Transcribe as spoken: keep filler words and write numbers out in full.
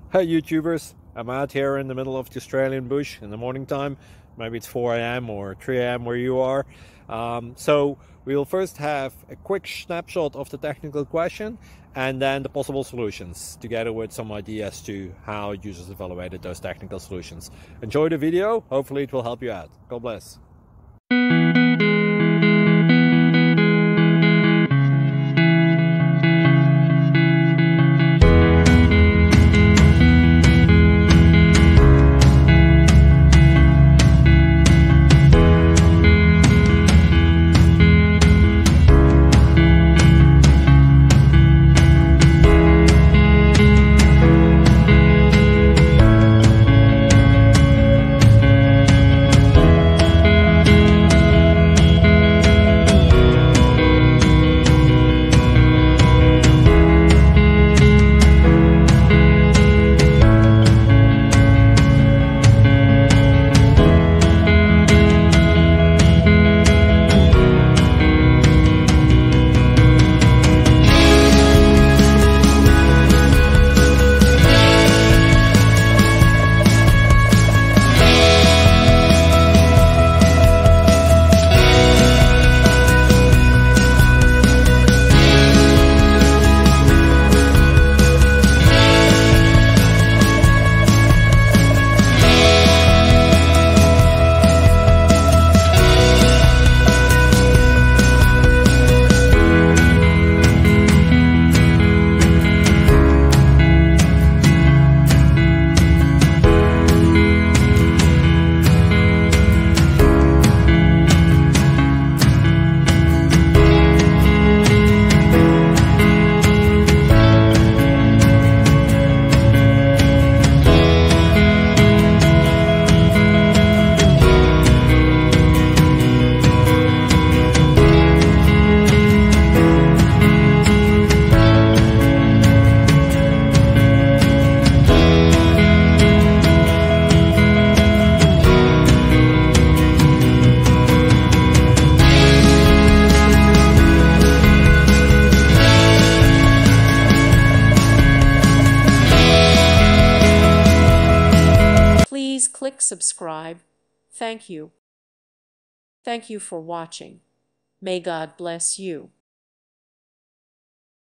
Hey YouTubers, I'm out here in the middle of the Australian bush in the morning time. Maybe it's four A M or three A M where you are. Um, so we'll first have a quick snapshot of the technical question and then the possible solutions, together with some ideas to how users evaluated those technical solutions. Enjoy the video, hopefully it will help you out. God bless. Please click subscribe. Thank you. Thank you for watching. May God bless you.